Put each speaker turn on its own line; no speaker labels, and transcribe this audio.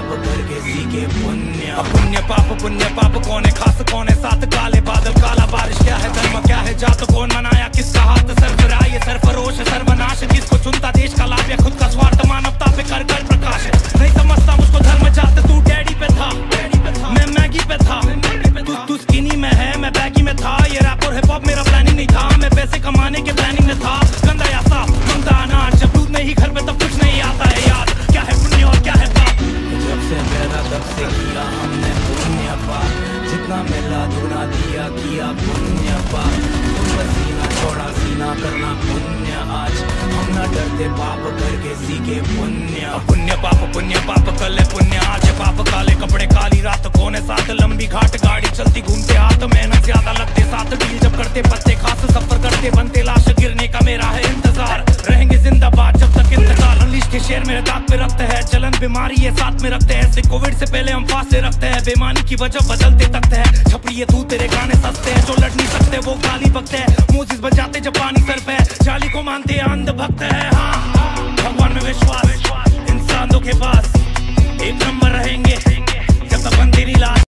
करके सीखे पुण्य। पुण्य पाप कौन है, खास कौन है, साथ काले बादल काला बारिश, क्या है धर्म क्या है जात, कौन मनाया किसका हाथ, सरफराह ये सरफरोश सर्वनाश, किसको चुनता देश का लाभ या खुद का स्वार्थ, मानवता पे कर कर प्रकाश। नहीं समझता मुझको धर्म जात, तू डैडी पे था मैं मैगी पे था, तू स्किनी में है मैं बैगी में था, ये रैप और हिप हॉप मेरा प्लानिंग नहीं था, मैं पैसे कमाने के प्लानिंग में था, गंदा या साफ मंदा अनाज, जब दूध नहीं घर पे तब कुछ नहीं आता है याद, क्या है पुण्य और क्या है पाप। जब से पैदा तब से किया हमने पुण्य पाप, जितना मिला दुना दिया किया पुण्य पाप, सीना छोड़ा सीना करना पुण्य, आज हम न डरते पाप करके सीखे पुण्य। पुण्य पाप कल है पुण्य आज है पाप, काले कपड़े काली रात, कौन है साथ, लंबी घाट गाड़ी चलती घूमते हाथ, मेहनत ज्यादा लगते साथ, डील जब करते पत्ते खास, सफर करते बनते लाश, गिरने का मेरा है इंतजार, रहेंगे जिंदाबाद जब तक इंतजार। अनलीश के शेर मेरे दांत पे रखते हैं, जलन बीमारी ये साथ में रखते हैं, कोविड से पहले हम फांसे रखते हैं, बेमानी की वजह बदलते तकते हैं, छपरी ये तू तेरे गाने सस्ते हैं, जो लड़ नहीं सकते वो गाली बकते हैं, मोजिस बजाते जब पानी सर पे, जाली को मानते हैं अंध भक्त है। हाँ भगवान में विश्वास इंसान के पास एक नंबर रहेंगे जब तक बंदे नहीं लाश।